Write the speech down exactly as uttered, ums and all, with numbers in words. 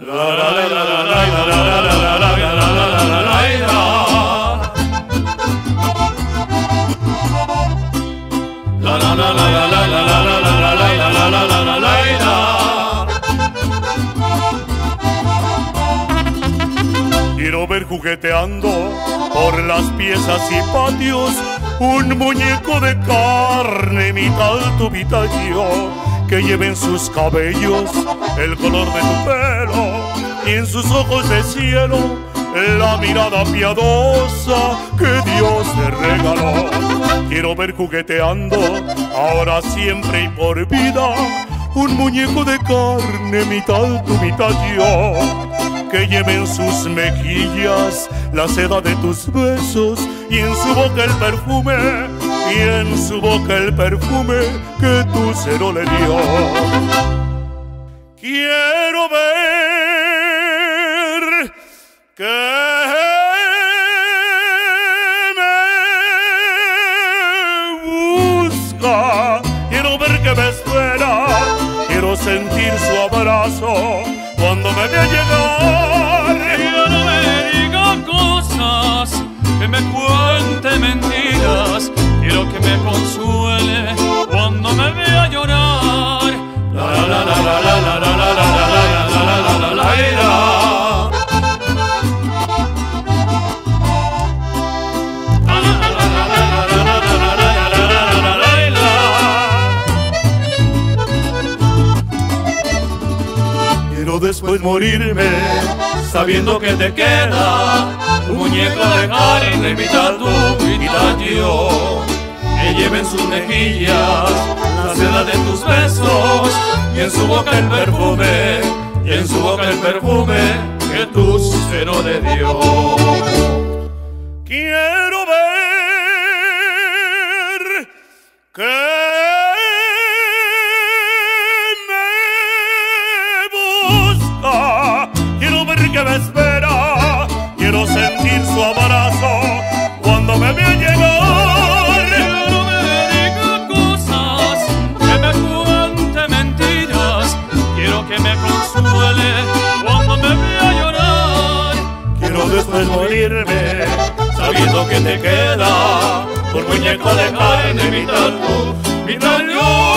Quiero ver jugueteando por las piezas y patios un muñeco de carne, mitad tú, mitad yo, que lleve en sus cabellos el color de tu pelo y en sus ojos de cielo la mirada piadosa que Dios te regaló. Quiero ver jugueteando ahora, siempre y por vida un muñeco de carne, mitad tú, mitad yo, que lleve en sus mejillas la seda de tus besos y en su boca el perfume, y en su boca el perfume que tu cero le dio. Quiero ver que me busca, quiero ver que me espera, quiero sentir su abrazo cuando me vea llegar. Quiero no me diga cosas, que me cuente mentiras, quiero que me consuele cuando me vea llorar. La la la la la la la la la la la la la la. Quiero después morirme Sabiendo que te queda un muñeco de carne, mitad tú, mitad yo, que lleve en sus mejillas la seda de tus besos y en su boca el perfume, y en su boca el perfume que tu cero le dio. Quiero ver que que me espera, quiero sentir su abrazo cuando me vea llegar. Quiero me diga cosas, que me cuente mentiras, quiero que me consuele cuando me vea llorar. Quiero después morirme sabiendo que te queda un muñeco de carne, mitad tú, mitad yo.